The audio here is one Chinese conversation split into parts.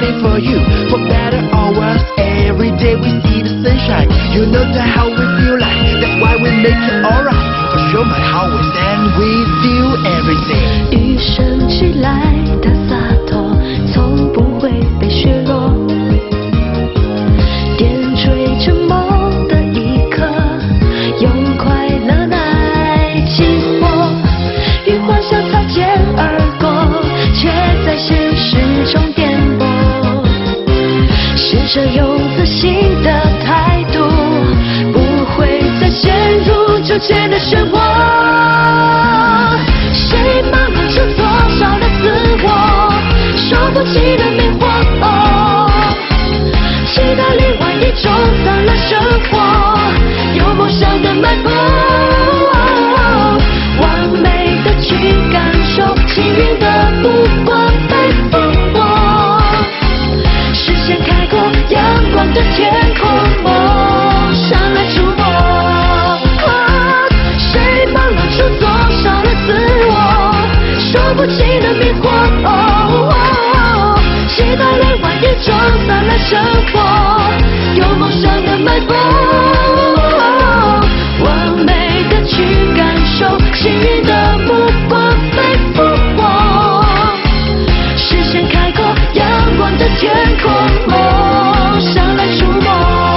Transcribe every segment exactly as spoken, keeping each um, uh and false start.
waiting for you. For better or worse, every day we see the sunshine. You know that how we feel like, that's why we make it alright. For sure my heart will stand with you every day. 雨升起来的洒脱，从不会被削弱。点缀着梦的一刻，用快乐来起火。与幻想擦肩而过，却在现实中颠簸。试着用自信的态度，不会再陷入纠结的漩涡。谁忙碌着多少的自我，受不起的迷惑。期待里万一中散了生活，有梦想的脉搏。完美的去感受幸运的目光被俘获，视线开阔阳光的天空，梦想来触摸。谁忙碌出多少的自我，受不起的迷惑。期待里万一中散了生活，有梦想的脉搏。完美的去感受幸运的目光被俘获，视线开阔阳光的天空，梦想来触摸。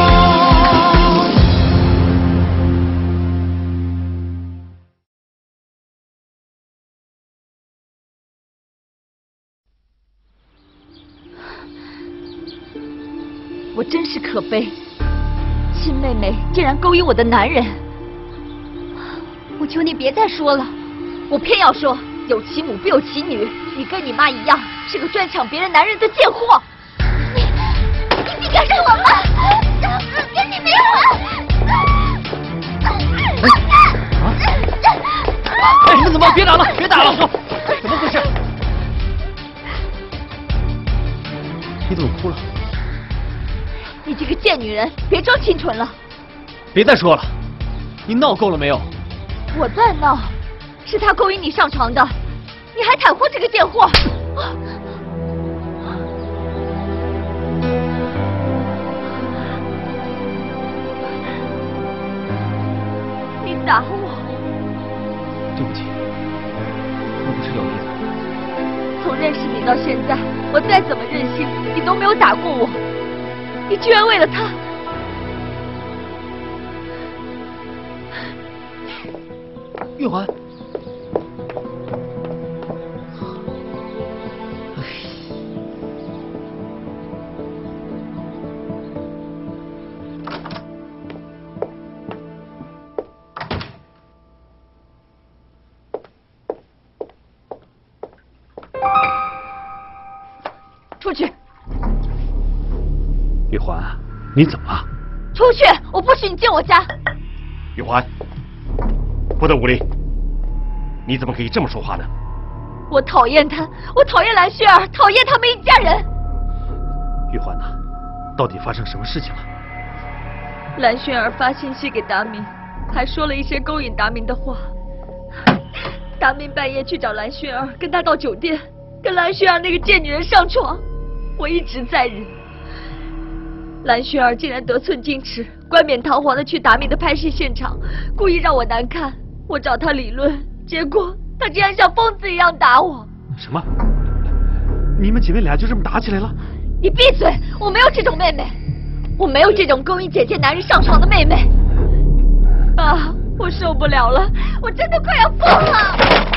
我真是可悲，亲妹妹竟然勾引我的男人。我求你别再说了，我偏要说，有其母必有其女，你跟你妈一样，是个专抢别人男人的贱货。你，你竟敢让我妈，跟你离婚！ 哎，你们怎么别打了，别打了！说，怎么回事？你怎么哭了？ 你这个贱女人，别装清纯了！ 别再说了，你闹够了没有？ 我在闹，是他勾引你上床的，你还袒护这个贱货！你打我！ 对不起，我不是有意的。 从认识你到现在，我再怎么任性，你都没有打过我。你居然为了他！ 玉环， 出去！ 玉环，你怎么了？ 出去！我不许你进我家！ 玉环，不得无礼！你怎么可以这么说话呢？ 我讨厌他，我讨厌蓝薰儿，讨厌他们一家人。 玉环呐，到底发生什么事情了？ 蓝薰儿发信息给达明，还说了一些勾引达明的话。达明半夜去找蓝薰儿，跟他到酒店，跟蓝薰儿那个贱女人上床。我一直在忍。蓝薰儿竟然得寸进尺，冠冕堂皇的去达明的拍戏现场，故意让我难看。我找他理论，结果他竟然像疯子一样打我。 什么？你们姐妹俩就这么打起来了？ 你闭嘴！我没有这种妹妹，我没有这种勾引姐姐男人上床的妹妹。爸，我受不了了，我真的快要疯了。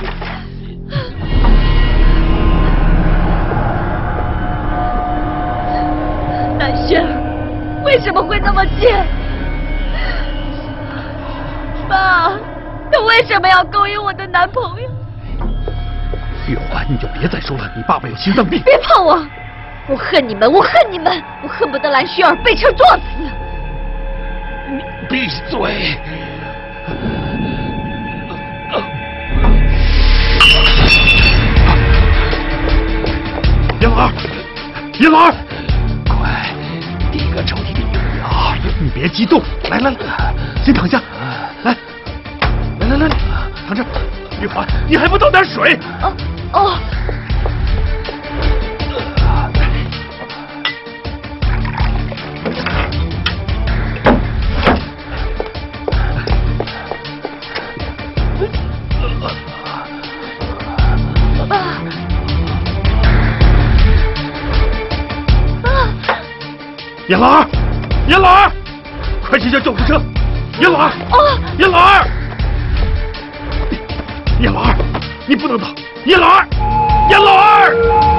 蓝薰儿为什么会那么贱？爸，他为什么要勾引我的男朋友？ 玉环，你就别再说了，你爸爸有心脏病。 别碰我！我恨你们，我恨你们，我恨不得蓝薰儿被车撞死。 你闭嘴！叶老二，叶老二，快递个抽屉里有药。你别激动，来来来，先躺下。来，来来来来，躺着。玉环，你还不倒点水？ 哦哦。 严老二，严老二，快去叫救护车！严老二， 哦， 严老二，严老二，你不能走！严老二，严老二。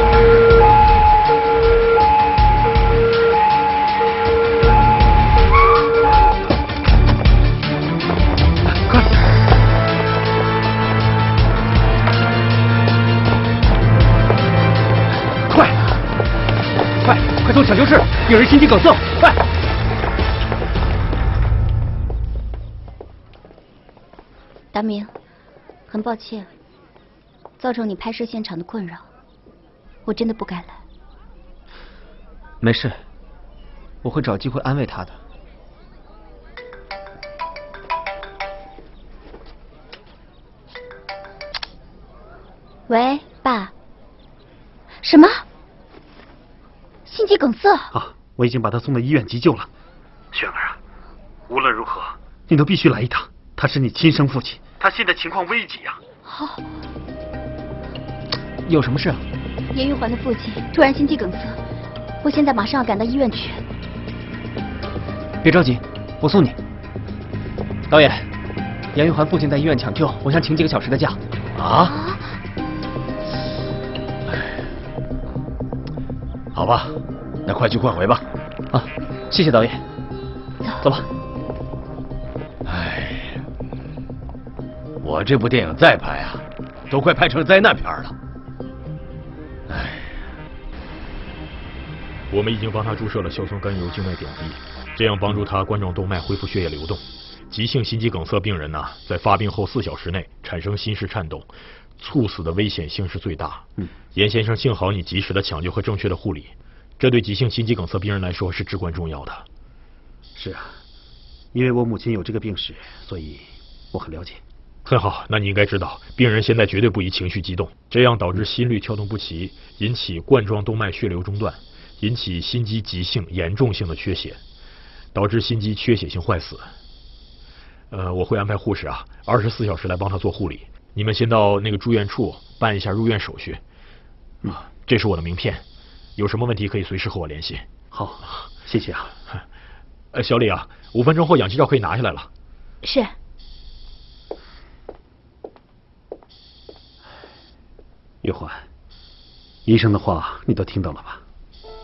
快送抢救室！病人心肌梗塞，快！ 达明，很抱歉，造成你拍摄现场的困扰，我真的不该来。 没事，我会找机会安慰他的。 喂，爸。什么？ 心肌梗塞啊！我已经把他送到医院急救了。轩儿啊，无论如何，你都必须来一趟。他是你亲生父亲，他现在情况危急呀、啊。 好。 有什么事啊？ 严玉环的父亲突然心肌梗塞，我现在马上要赶到医院去。 别着急，我送你。导演，严玉环父亲在医院抢救，我想请几个小时的假。 啊？好吧。 那快去快回吧！ 啊，谢谢导演。 走， 走吧。 哎，我这部电影再拍啊，都快拍成灾难片了。哎， 我们已经帮他注射了硝酸甘油静脉点滴，这样帮助他冠状动脉恢复血液流动。急性心肌梗塞病人呢、啊，在发病后四小时内产生心室颤动，猝死的危险性是最大。嗯，严先生，幸好你及时的抢救和正确的护理。 这对急性心肌梗塞病人来说是至关重要的。 是啊，因为我母亲有这个病史，所以我很了解。 很好，那你应该知道，病人现在绝对不宜情绪激动，这样导致心律跳动不齐，引起冠状动脉血流中断，引起心肌急性严重性的缺血，导致心肌缺血性坏死。呃，我会安排护士啊，二十四小时来帮他做护理。你们先到那个住院处办一下入院手续。啊，这是我的名片。 有什么问题可以随时和我联系。 好，谢谢啊。 呃，小李啊，五分钟后氧气罩可以拿下来了。 是。 玉环，医生的话你都听到了吧？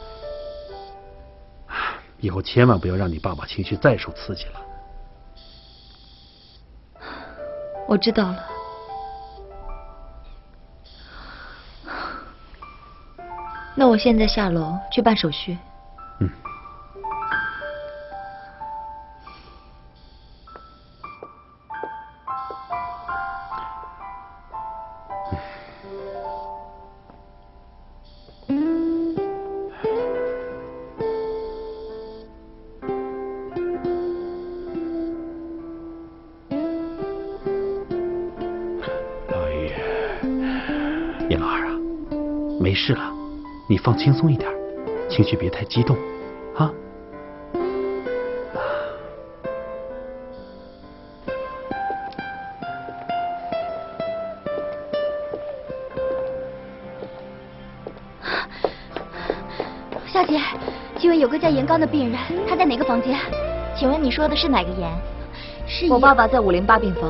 以后千万不要让你爸爸情绪再受刺激了。 我知道了。 那我现在下楼去办手续。 嗯。老爷，严老二啊，没事了。 你放轻松一点，情绪别太激动，啊！ 小姐，请问有个叫严刚的病人，他在哪个房间？ 请问你说的是哪个严？ 是我爸爸在五零八病房。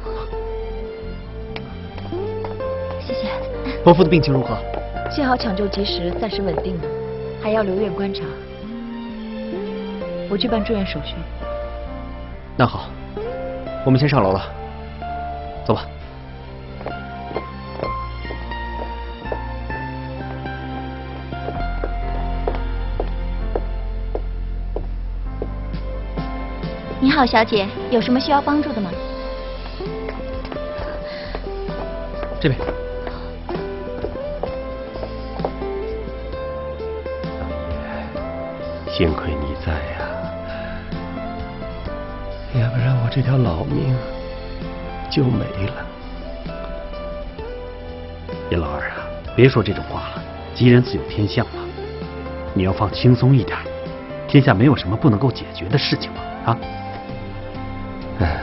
谢谢。 伯父的病情如何？ 幸好抢救及时，暂时稳定了，还要留院观察。我去办住院手续。 那好，我们先上楼了，走吧。 你好，小姐，有什么需要帮助的吗？ 这边。 幸亏你在呀、啊，要不然我这条老命就没了。 严老二啊，别说这种话了，吉人自有天相嘛。你要放轻松一点，天下没有什么不能够解决的事情嘛，啊？ 唉。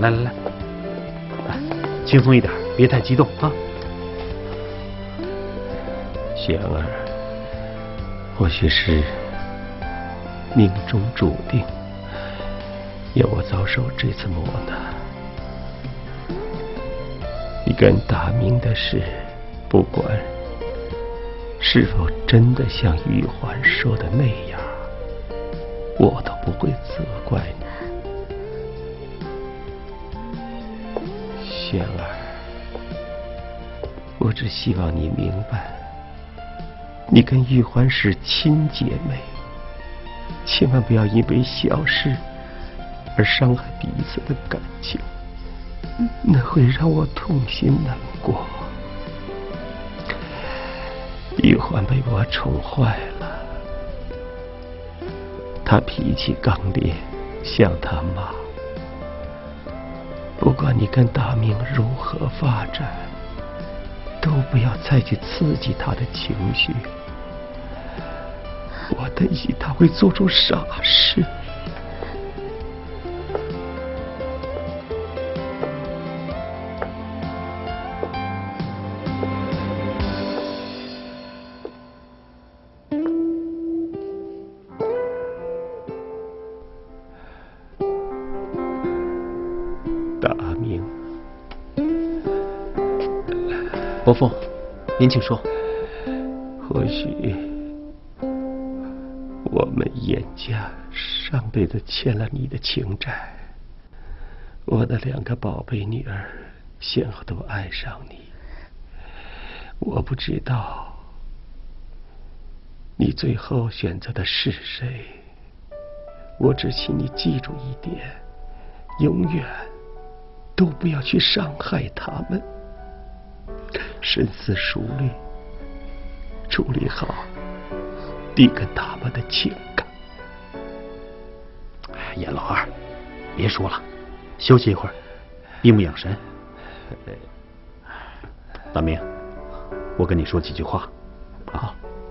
来来来，来，轻松一点，别太激动啊。 玄儿，或许是命中注定，要我遭受这次磨难。你跟大明的事，不管是否真的像玉环说的那样，我都不会责怪你。玄儿，我只希望你明白，你跟玉环是亲姐妹，千万不要因为小事而伤害彼此的感情，那会让我痛心难过。玉环被我宠坏了，她脾气刚烈，像她妈。不管你跟大明如何发展，都不要再去刺激她的情绪。我担心她会做出傻事。 伯父，您请说。 或许我们严家上辈子欠了你的情债，我的两个宝贝女儿先后都爱上你。我不知道你最后选择的是谁，我只请你记住一点，永远都不要去伤害他们。深思熟虑，处理好你跟他们的情感。 哎，严老二，别说了，休息一会儿，闭目养神。大明，我跟你说几句话啊。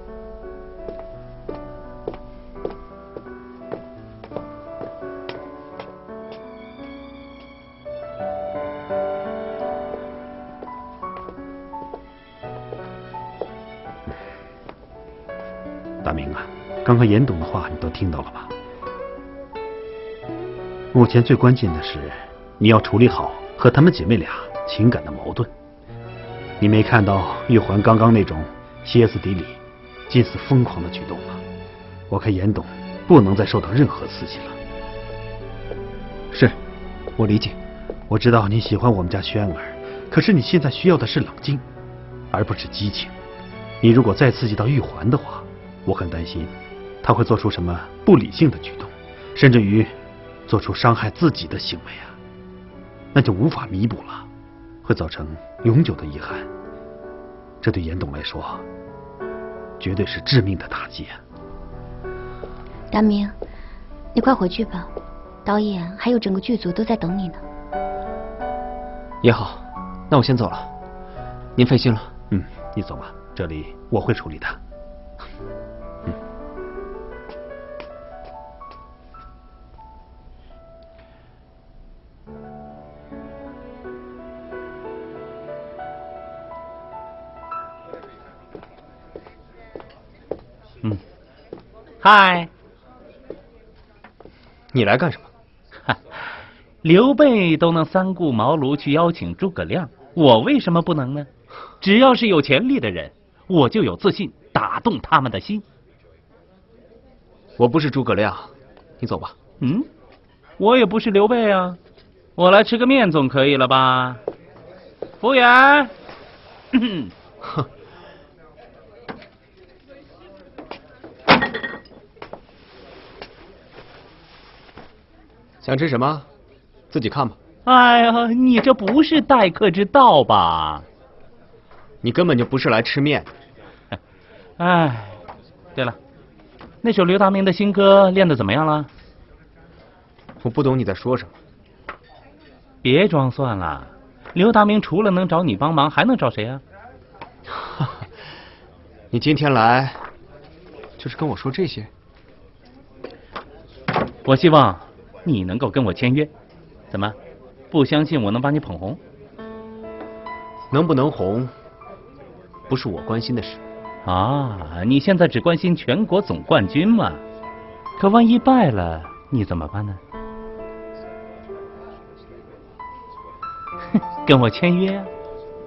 大明啊，刚刚严董的话你都听到了吧？目前最关键的是，你要处理好和她们姐妹俩情感的矛盾。你没看到玉环刚刚那种歇斯底里、近似疯狂的举动吗？我看严董不能再受到任何刺激了。 是，我理解。 我知道你喜欢我们家轩儿，可是你现在需要的是冷静，而不是激情。你如果再刺激到玉环的话，我很担心他会做出什么不理性的举动，甚至于做出伤害自己的行为啊，那就无法弥补了，会造成永久的遗憾。这对严董来说绝对是致命的打击啊。 大明，你快回去吧，导演还有整个剧组都在等你呢。 也好，那我先走了，您费心了。 嗯，你走吧，这里我会处理的。 嗯，嗨，你来干什么？ 哈，刘备都能三顾茅庐去邀请诸葛亮，我为什么不能呢？只要是有权力的人，我就有自信打动他们的心。 我不是诸葛亮，你走吧。 嗯，我也不是刘备啊，我来吃个面总可以了吧？服务员。 哼。想吃什么，自己看吧。 哎呀，你这不是待客之道吧？ 你根本就不是来吃面。 哎，对了，那首刘达明的新歌练得怎么样了？ 我不懂你在说什么。 别装蒜了，刘达明除了能找你帮忙，还能找谁啊？ 你今天来就是跟我说这些？ 我希望你能够跟我签约，怎么？ 不相信我能把你捧红？ 能不能红，不是我关心的事。 啊，你现在只关心全国总冠军嘛？可万一败了，你怎么办呢？跟我签约啊？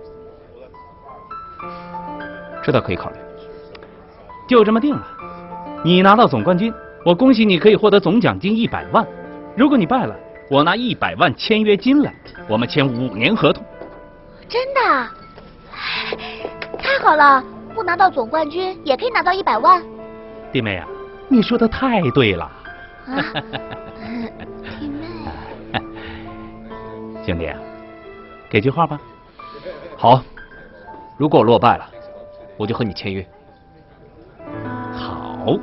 这倒可以考虑。 就这么定了。你拿到总冠军，我恭喜你可以获得总奖金一百万。如果你败了，我拿一百万签约金来，我们签五年合同。 真的？太好了！不拿到总冠军也可以拿到一百万。 弟妹啊，你说的太对了。 啊，弟妹。 兄弟，给句话吧。 好，如果我落败了，我就和你签约。 好。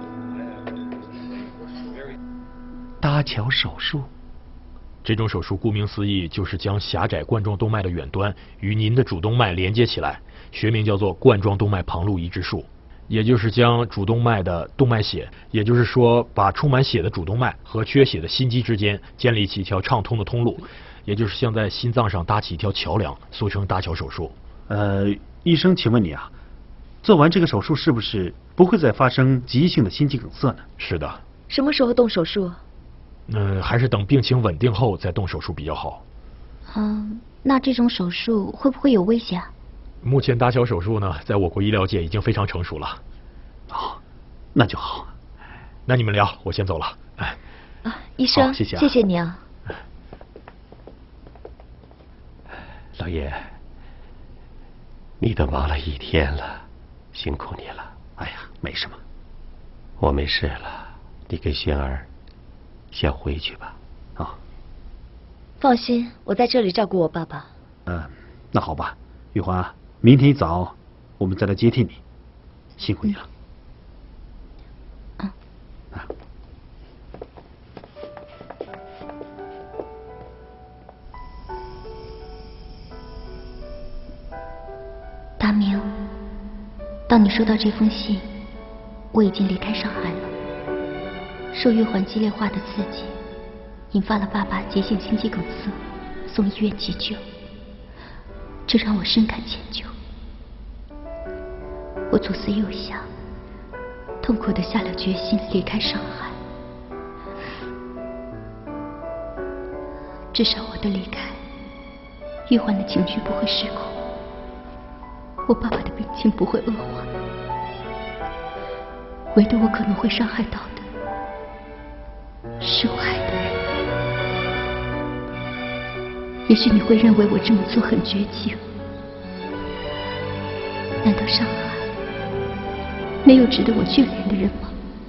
搭桥手术， 这种手术顾名思义就是将狭窄冠状动脉的远端与您的主动脉连接起来，学名叫做冠状动脉旁路移植术，也就是将主动脉的动脉血，也就是说把充满血的主动脉和缺血的心肌之间建立起一条畅通的通路，也就是像在心脏上搭起一条桥梁，俗称搭桥手术。 呃，医生，请问你啊，做完这个手术是不是不会再发生急性的心肌梗塞呢？ 是的。 什么时候动手术？ 嗯、呃，还是等病情稳定后再动手术比较好。 嗯，那这种手术会不会有危险啊？ 目前搭桥手术呢，在我国医疗界已经非常成熟了。 好，那就好。 那你们聊，我先走了。哎， 啊，医生， 谢谢、啊， 谢谢你啊。 老爷，你都忙了一天了，辛苦你了。 哎呀，没什么， 我没事了。你跟轩儿先回去吧。 啊， 放心，我在这里照顾我爸爸。 嗯、呃，那好吧，玉环，明天一早我们再来接替你，辛苦你了。 嗯。 啊。 大明，当你收到这封信，我已经离开上海了。受玉环激烈化的刺激，引发了爸爸急性心肌梗塞，送医院急救，这让我深感歉疚。我左思右想，痛苦地下了决心离开上海。至少我的离开，玉环的情绪不会失控，我爸爸的病情不会恶化，唯独我可能会伤害到的是我爱的人。也许你会认为我这么做很绝情，难道上海没有值得我眷恋的人吗？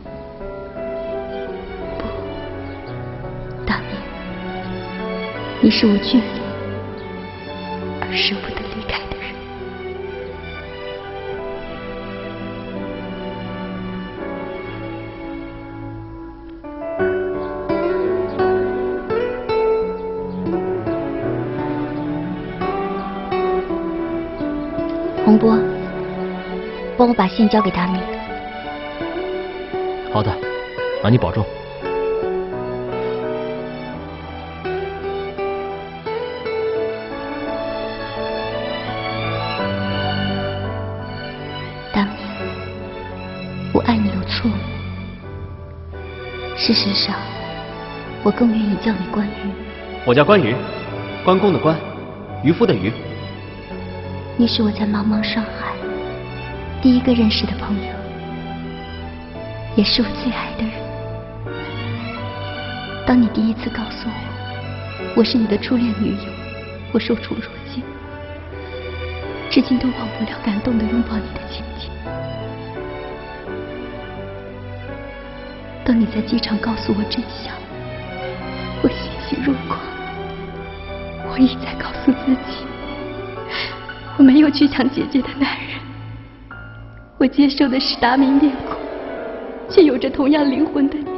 不，大明，你是我眷恋而舍不得离开的人。洪波，帮我把信交给大明。 好的，妈，你保重。 大明，我爱你有错吗？事实上，我更愿意叫你关羽。 我叫关羽，关公的关，渔夫的渔。 你是我在茫茫上海第一个认识的朋友，也是我最爱的人。当你第一次告诉我我是你的初恋女友，我受宠若惊，至今都忘不了感动的拥抱你的情景。当你在机场告诉我真相，我欣喜若狂。我一再告诉自己，我没有去抢姐姐的男人，我接受的是达明面孔却有着同样灵魂的你。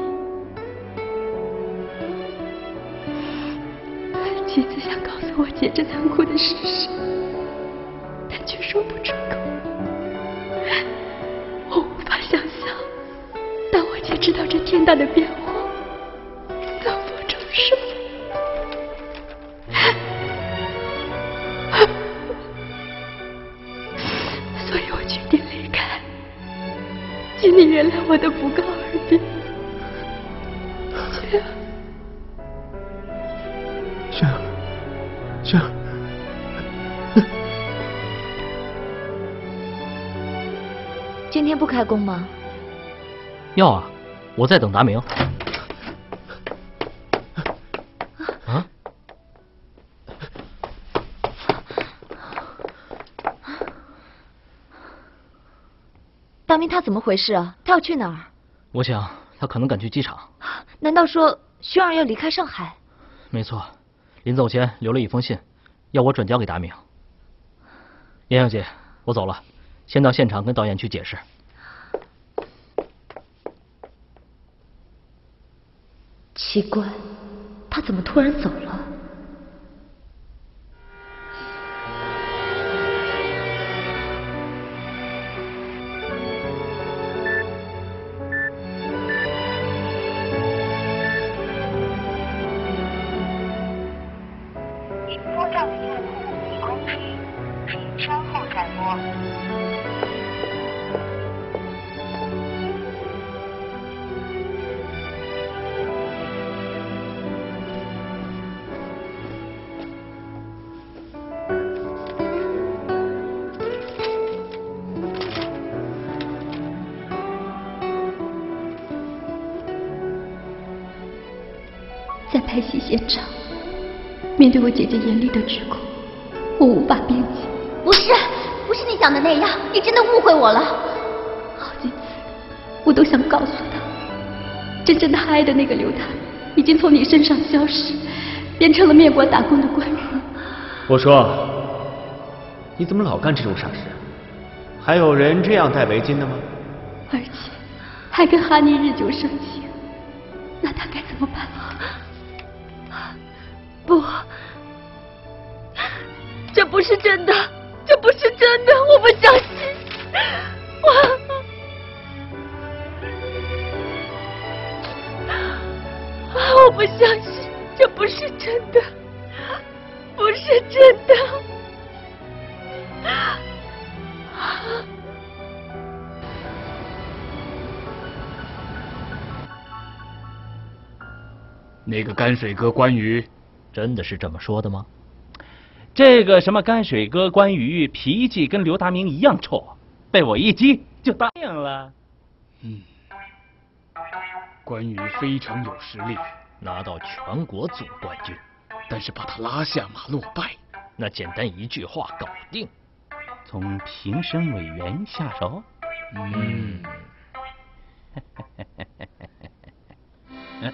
妻子想告诉我姐这残酷的事实，但却说不出口。我无法想象，当我姐知道这天大的变化，能否承受？ 请你原谅我的不告而别。雪儿， 雪儿，雪儿。 今天不开工吗？ 要啊，我在等达明。啊？ 大明他怎么回事啊？他要去哪儿？ 我想他可能赶去机场。 难道说轩儿要离开上海？ 没错，临走前留了一封信，要我转交给达明。妍小姐，我走了，先到现场跟导演去解释。 奇怪，他怎么突然走了？ 您拨打的用户已关机，请稍后再拨。 在拍戏现场，面对我姐姐严厉的指控，我无法辩解。 不是，不是你想的那样，你真的误会我了。 好几次，我都想告诉她，真正他爱的那个刘达已经从你身上消失，变成了面馆打工的官人。 我说，你怎么老干这种傻事？还有人这样戴围巾的吗？ 而且还跟哈尼日久生情，那他该怎么办？ 不，这不是真的，这不是真的，我不相信，我，我不相信，这不是真的，不是真的。 那个泔水哥关羽。 真的是这么说的吗？ 这个什么泔水哥关羽脾气跟刘达明一样臭，被我一激就答应了。 嗯，关羽非常有实力， 拿到全国总冠军， 但是把他拉下马落败， 那简单一句话搞定。 从评审委员下手。 嗯。 嗯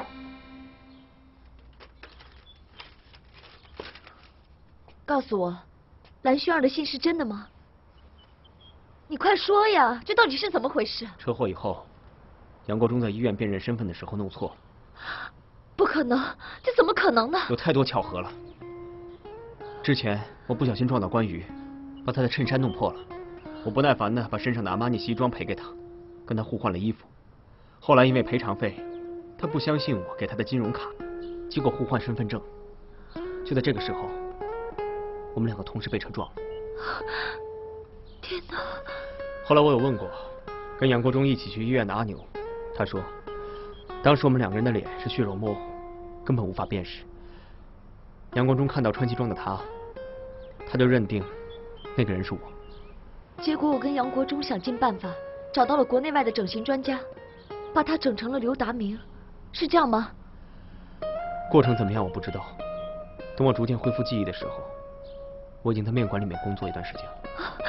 告诉我，蓝轩儿的信是真的吗？你快说呀，这到底是怎么回事？ 车祸以后，杨国忠在医院辨认身份的时候弄错了。 不可能，这怎么可能呢？ 有太多巧合了。之前我不小心撞到关羽，把他的衬衫弄破了，我不耐烦的把身上的阿玛尼西装赔给他，跟他互换了衣服。后来因为赔偿费，他不相信我给他的金融卡，结果互换身份证。就在这个时候，我们两个同时被车撞了。 天哪！ 后来我有问过跟杨国忠一起去医院的阿牛，他说当时我们两个人的脸是血肉模糊，根本无法辨识。杨国忠看到穿西装的他，他就认定那个人是我。 结果我跟杨国忠想尽办法找到了国内外的整形专家，把他整成了刘达明，是这样吗？ 过程怎么样我不知道，等我逐渐恢复记忆的时候，我已经在面馆里面工作一段时间了。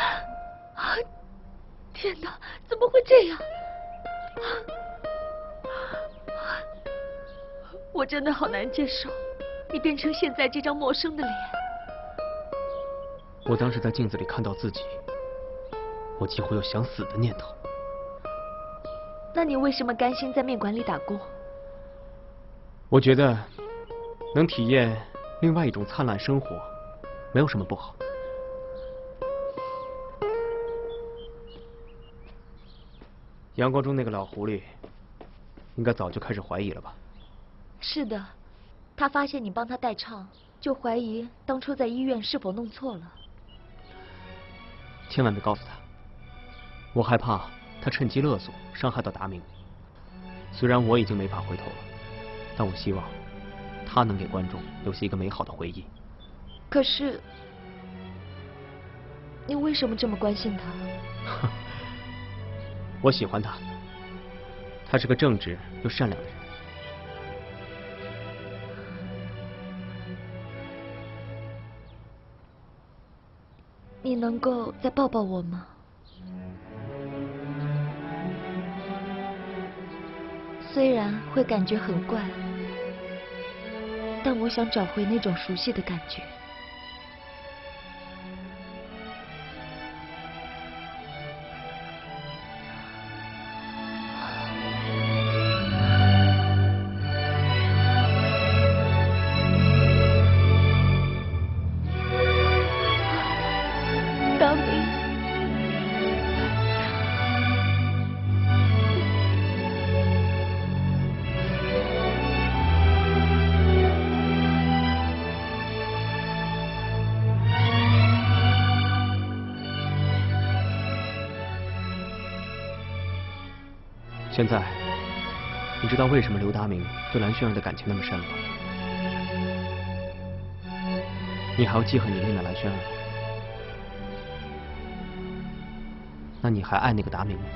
天哪，怎么会这样？我真的好难接受，你变成现在这张陌生的脸。 我当时在镜子里看到自己，我几乎有想死的念头。 那你为什么甘心在面馆里打工？ 我觉得能体验另外一种灿烂生活，没有什么不好。杨国忠那个老狐狸，应该早就开始怀疑了吧？ 是的，他发现你帮他代唱，就怀疑当初在医院是否弄错了。 千万别告诉他，我害怕他趁机勒索，伤害到达明。虽然我已经没法回头了，但我希望他能给观众留下一个美好的回忆。 可是，你为什么这么关心他？ 我喜欢他，他是个正直又善良的人。 你能够再抱抱我吗？虽然会感觉很怪，但我想找回那种熟悉的感觉。达明， 现在，你知道为什么刘达明对蓝轩儿的感情那么深了吗？你还要记恨你妹妹蓝轩儿吗？那你还爱那个达明吗？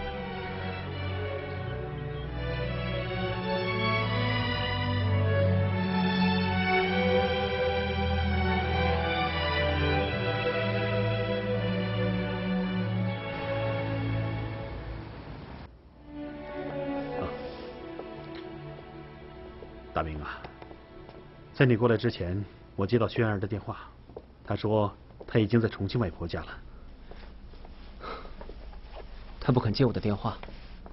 大明啊，在你过来之前，我接到轩儿的电话，她说她已经在重庆外婆家了。 他不肯接我的电话。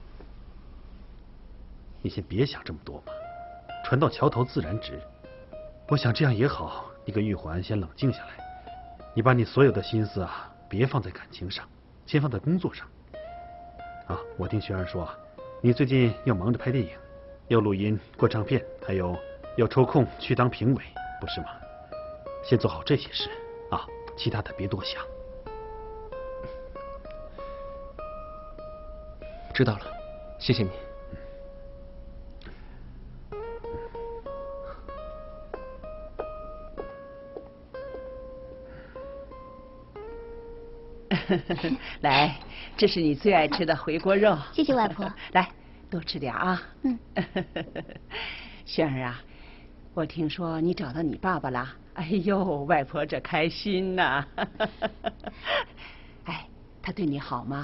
你先别想这么多嘛，船到桥头自然直。我想这样也好，你跟玉环先冷静下来，你把你所有的心思啊，别放在感情上，先放在工作上。啊，我听轩儿说，你最近要忙着拍电影，要录音、过唱片，还有要抽空去当评委，不是吗？先做好这些事啊，其他的别多想。 知道了，谢谢你。 来，这是你最爱吃的回锅肉。 谢谢外婆。 来，多吃点啊。 嗯。 轩儿啊，我听说你找到你爸爸了。哎呦，外婆这开心呐！哎，他对你好吗？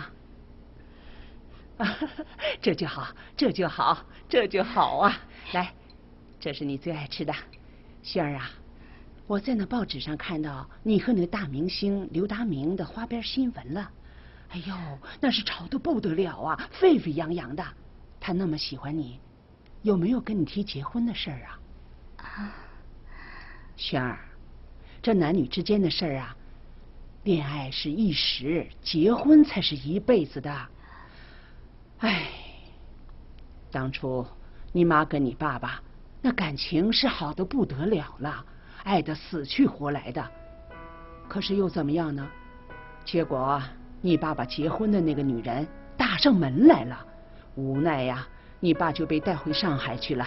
这就好，这就好，这就好啊！来，这是你最爱吃的，轩儿啊。我在那报纸上看到你和那个大明星刘达明的花边新闻了，哎呦，那是吵得不得了啊，沸沸扬扬的。他那么喜欢你，有没有跟你提结婚的事儿啊？啊，轩儿，这男女之间的事儿啊，恋爱是一时，结婚才是一辈子的。哎，当初你妈跟你爸爸那感情是好的不得了了，爱得死去活来的。可是又怎么样呢？结果你爸爸结婚的那个女人打上门来了，无奈呀，你爸就被带回上海去了。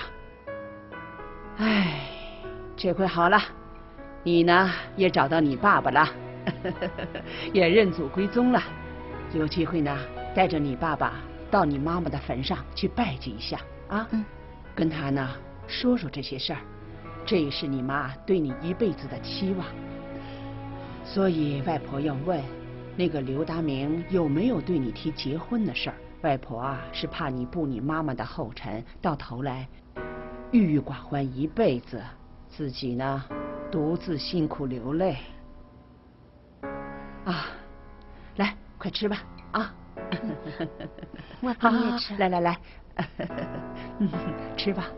哎，这回好了，你呢也找到你爸爸了，也认祖归宗了。有机会呢，带着你爸爸到你妈妈的坟上去拜祭一下啊，嗯，跟他呢说说这些事儿，这也是你妈对你一辈子的期望。所以外婆要问，那个刘达明有没有对你提结婚的事儿？外婆啊，是怕你步你妈妈的后尘，到头来郁郁寡欢一辈子，自己呢独自辛苦流泪。啊，来，快吃吧啊！ 外婆你也吃。 来来来，吃吧。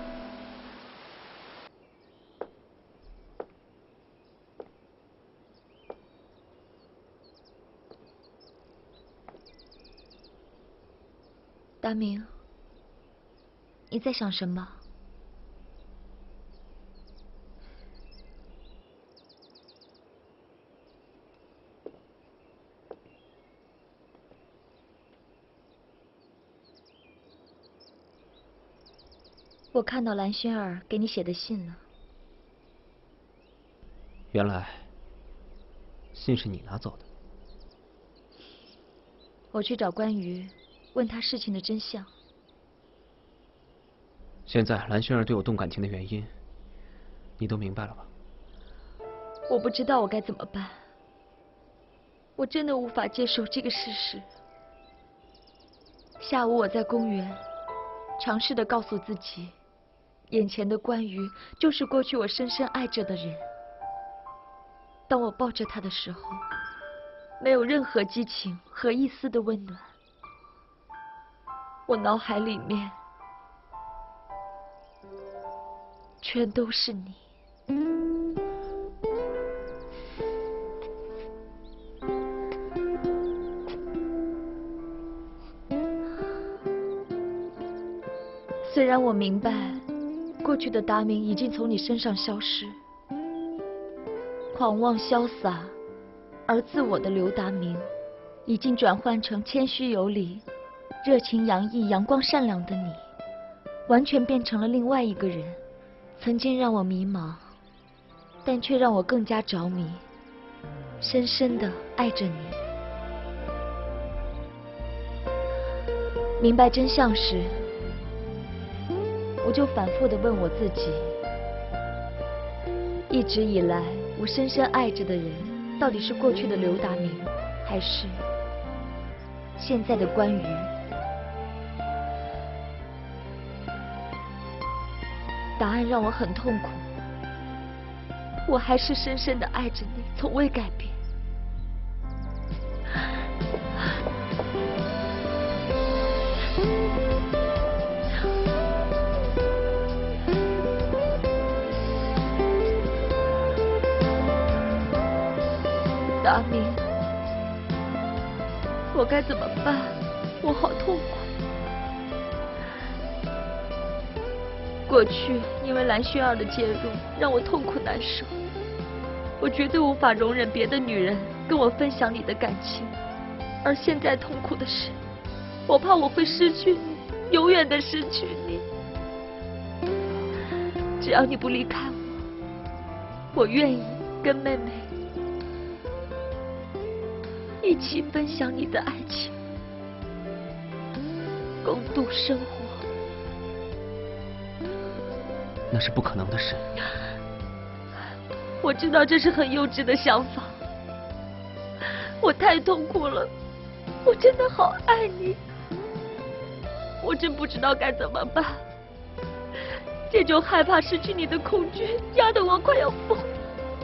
大明，你在想什么？ 我看到蓝轩儿给你写的信了。 原来，信是你拿走的。 我去找关于，问他事情的真相。 现在蓝轩儿对我动感情的原因，你都明白了吧？ 我不知道我该怎么办。我真的无法接受这个事实。下午我在公园，尝试的告诉自己，眼前的关于就是过去我深深爱着的人。当我抱着他的时候，没有任何激情和一丝的温暖。我脑海里面全都是你。虽然我明白，过去的达明已经从你身上消失，狂妄潇洒而自我的刘达明，已经转换成谦虚有礼、热情洋溢、阳光善良的你，完全变成了另外一个人。曾经让我迷茫，但却让我更加着迷，深深的爱着你。明白真相时，我就反复地问我自己，一直以来我深深爱着的人，到底是过去的刘达明，还是现在的关于？答案让我很痛苦，我还是深深地爱着你，从未改变。达明，我该怎么办？我好痛苦。过去因为蓝轩儿的介入，让我痛苦难受。我绝对无法容忍别的女人跟我分享你的感情，而现在痛苦的是，我怕我会失去你，永远的失去你。只要你不离开我，我愿意跟妹妹一起分享你的爱情，共度生活。 那是不可能的事。 我知道这是很幼稚的想法，我太痛苦了，我真的好爱你，我真不知道该怎么办。这种害怕失去你的恐惧，压得我快要疯了。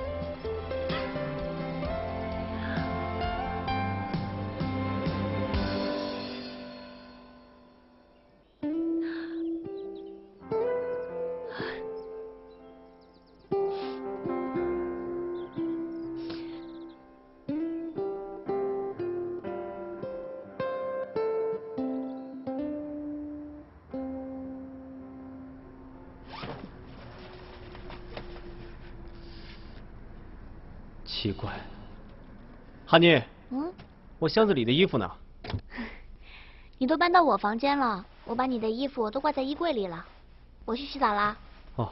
奇怪，哈尼， 嗯， 我箱子里的衣服呢？ 你都搬到我房间了，我把你的衣服都挂在衣柜里了。我去洗澡啦。 哦。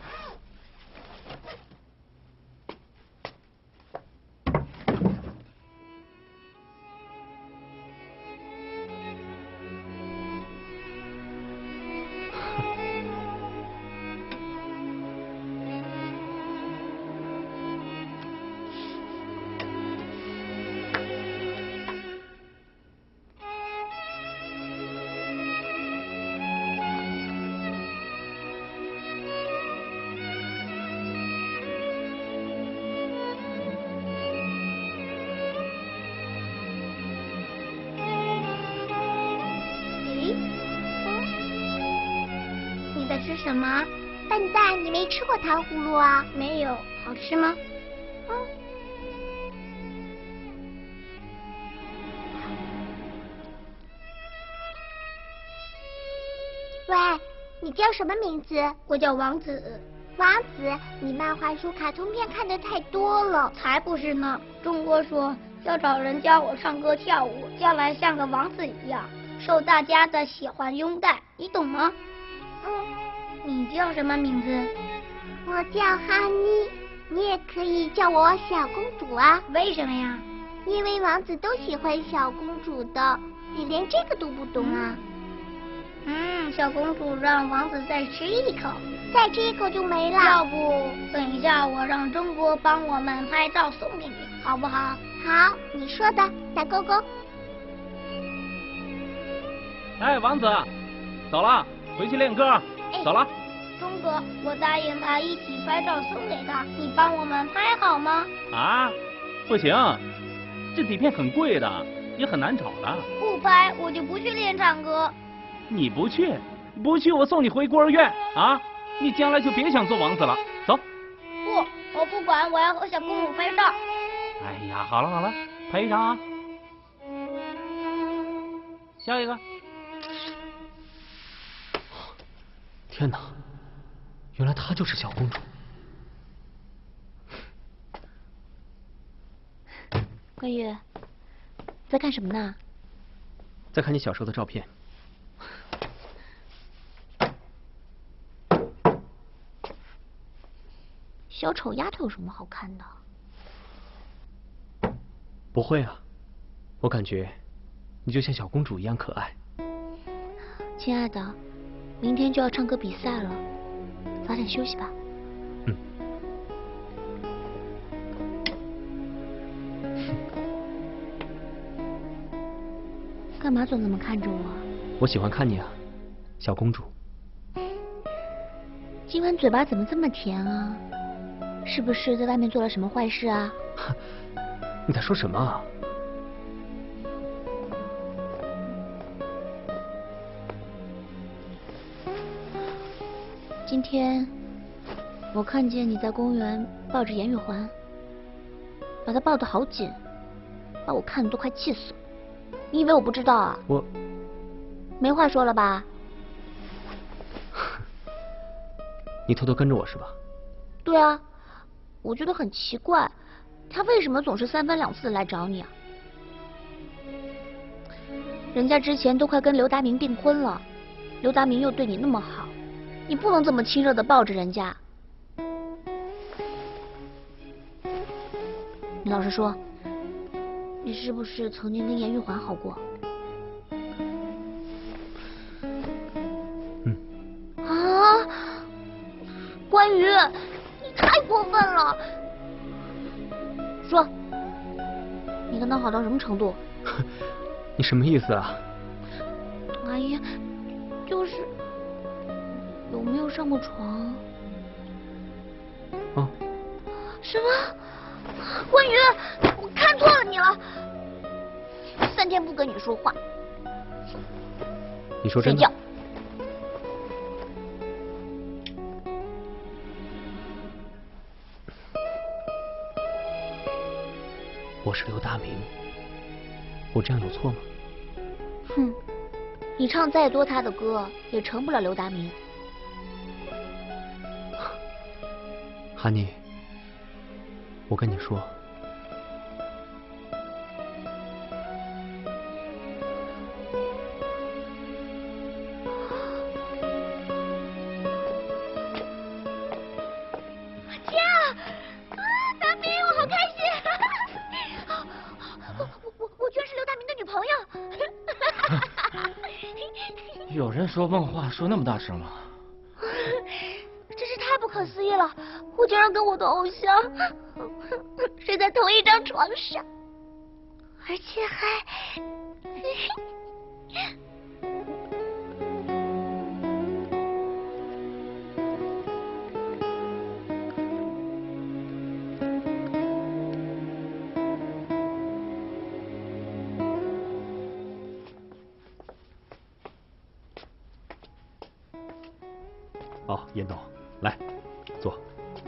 吃什么？笨蛋，你没吃过糖葫芦啊？没有，好吃吗？嗯。喂，你叫什么名字？我叫王子。王子，你漫画书、卡通片看的太多了。才不是呢！中国说要找人教我唱歌跳舞，将来像个王子一样，受大家的喜欢拥戴，你懂吗？嗯。 你叫什么名字？我叫哈妮，你也可以叫我小公主啊。为什么呀？因为王子都喜欢小公主的，你连这个都不懂啊？嗯，小公主让王子再吃一口，再吃一口就没了。要不等一下我让中国帮我们拍照送给你，好不好？好，你说的，打勾勾。 哎，王子，走了，回去练歌。走了。 钟哥，我答应他一起拍照送给他，你帮我们拍好吗？ 啊，不行，这底片很贵的，也很难找的。 不拍我就不去练唱歌。 你不去，不去我送你回孤儿院啊！你将来就别想做王子了。走。 不，我不管，我要和小公主拍照。 哎呀，好了好了，拍一张啊。下一个。 天哪，原来她就是小公主。 关羽，在干什么呢？ 在看你小时候的照片。 小丑丫头有什么好看的？ 不会啊，我感觉你就像小公主一样可爱。 亲爱的，明天就要唱歌比赛了，早点休息吧。 嗯。 干嘛总那么看着我？ 我喜欢看你啊，小公主。 今晚嘴巴怎么这么甜啊？是不是在外面做了什么坏事啊？ 你在说什么啊？ 今天我看见你在公园抱着严玉环，把她抱得好紧，把我看得都快气死了。你以为我不知道啊？ 我没话说了吧？ 你偷偷跟着我是吧？ 对啊，我觉得很奇怪，他为什么总是三番两次的来找你啊？人家之前都快跟刘达明订婚了，刘达明又对你那么好，你不能这么亲热的抱着人家。你老实说，你是不是曾经跟严玉环好过？ 嗯。 啊！关羽，你太过分了！说，你跟他好到什么程度？ 你什么意思啊？ 哎呀，就是有没有上过床？ 哦。 什么？关羽，我看错了你了。三天不跟你说话。 你说真的？ 睡觉。 我是刘大明，我这样有错吗？ 哼，你唱再多他的歌，也成不了刘达明。 哈妮，我跟你说， 天啊！啊，达明，我好开心！我我我居然是刘大明的女朋友！ 有人说梦话说那么大声吗？ 真是太不可思议了！我竟然跟我的偶像睡在同一张床上，而且还…… 哦，严董，来，坐。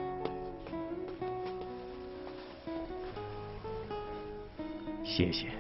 谢谢。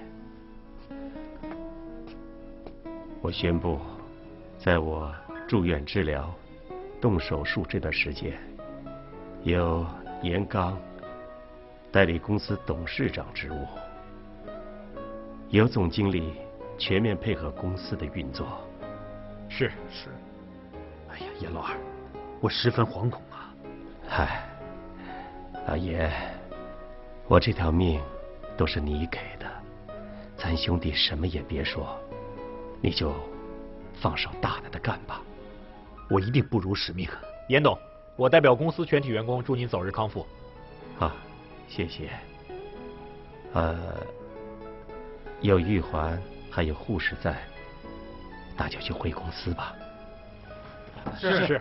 我宣布，在我住院治疗、动手术这段时间，由严刚代理公司董事长职务，由总经理全面配合公司的运作。 是是。哎呀，严老二， 我十分惶恐啊。 嗨，老爷，我这条命都是你给的，咱兄弟什么也别说，你就放手大胆的干吧。 我一定不辱使命。严董，我代表公司全体员工祝您早日康复。 啊，谢谢。呃，有玉环还有护士在，大家就回公司吧。 是是。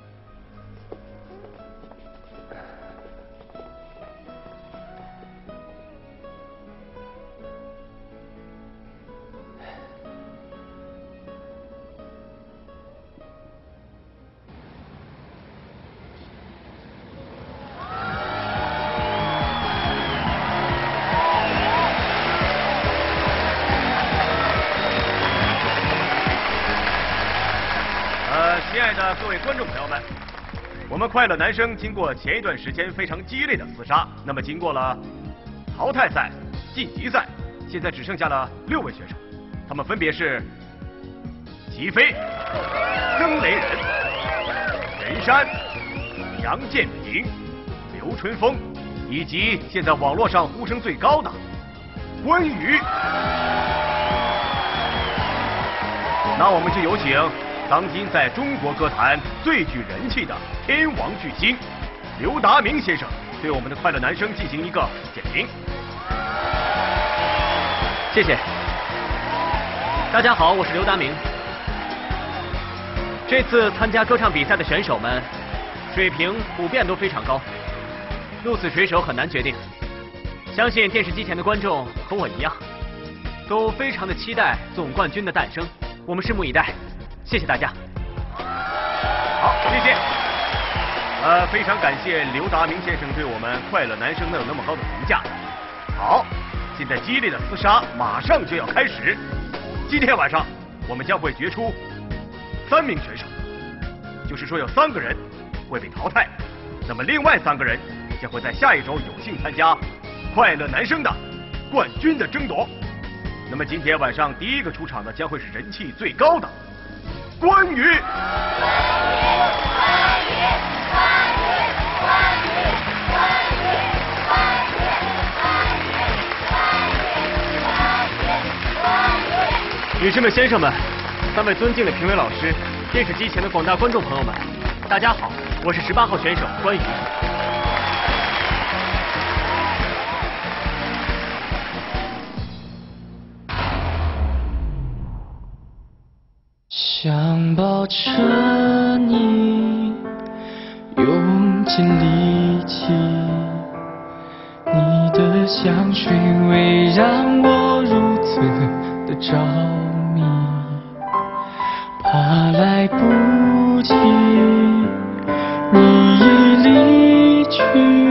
各位观众朋友们，我们快乐男生经过前一段时间非常激烈的厮杀，那么经过了淘汰赛、晋级赛，现在只剩下了六位选手，他们分别是齐飞、曾雷人、任山、杨建平、刘春风，以及现在网络上呼声最高的关羽。那我们就有请当今在中国歌坛最具人气的天王巨星刘达明先生对我们的快乐男生进行一个点评。 谢谢。大家好，我是刘达明。这次参加歌唱比赛的选手们水平普遍都非常高，鹿死谁手很难决定。相信电视机前的观众和我一样，都非常的期待总冠军的诞生，我们拭目以待。谢谢大家。 好，谢谢。呃，非常感谢刘达明先生对我们快乐男生能有那么高的评价。好，现在激烈的厮杀马上就要开始。今天晚上我们将会决出三名选手，就是说有三个人会被淘汰，那么另外三个人将会在下一周有幸参加快乐男生的冠军的争夺。那么今天晚上第一个出场的将会是人气最高的关羽。 女士们、先生们，三位尊敬的评委老师，电视机前的广大观众朋友们，大家好，我是十八号选手关羽。 想抱着你，用尽力气，你的香水味让我如此的着迷，怕来不及，你已离去，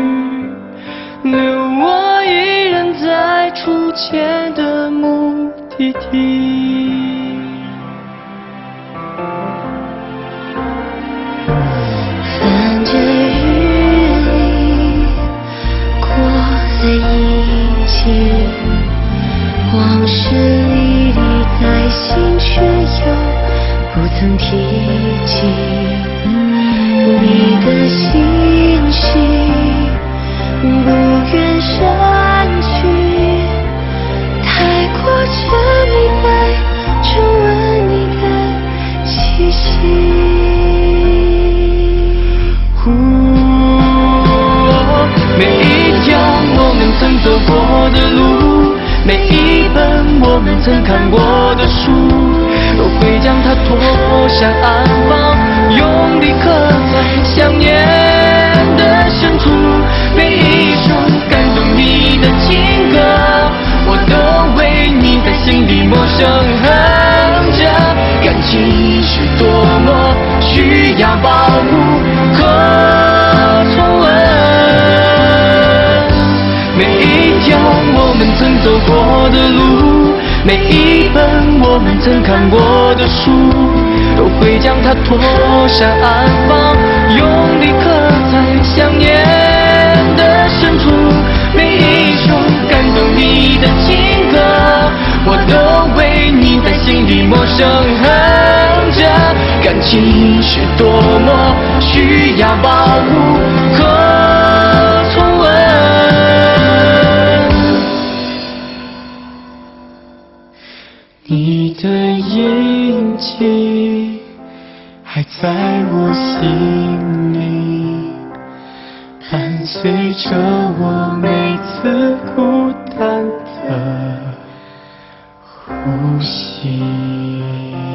留我一人在出前的目的地。 翻着日历，过在一起，往事历历在心，却又不曾提及。你的信息不愿删去，太过沉迷在重温你的气息。 每一条我们曾走过的路，每一本我们曾看过的书，都会将它拖向安放，用力刻在想念的深处。每一首感动你的情歌，我都为你在心里默声哼着。感情是多么需要保护和重温。每一条我们曾走过的路，每一本我们曾看过的书，都会将它拖上安放，用力刻在想念的深处。每一首感动你的情歌，我都为你在心里默声哼着。 感情是多么需要保护和重温。你的印记还在我心里，伴随着我每次孤单的呼吸。